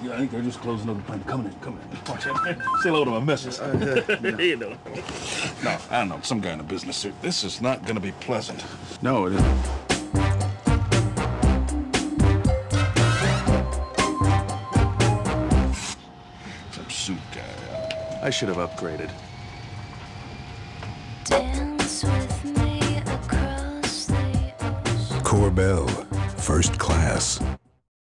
Yeah, I think they're just closing up the plane. Come in. Watch out. Say hello to my missus. You know. No, I don't know. Some guy in a business suit. This is not going to be pleasant. No, it isn't. Some suit guy. I should have upgraded. Dance with me across the ocean. Korbel, first class.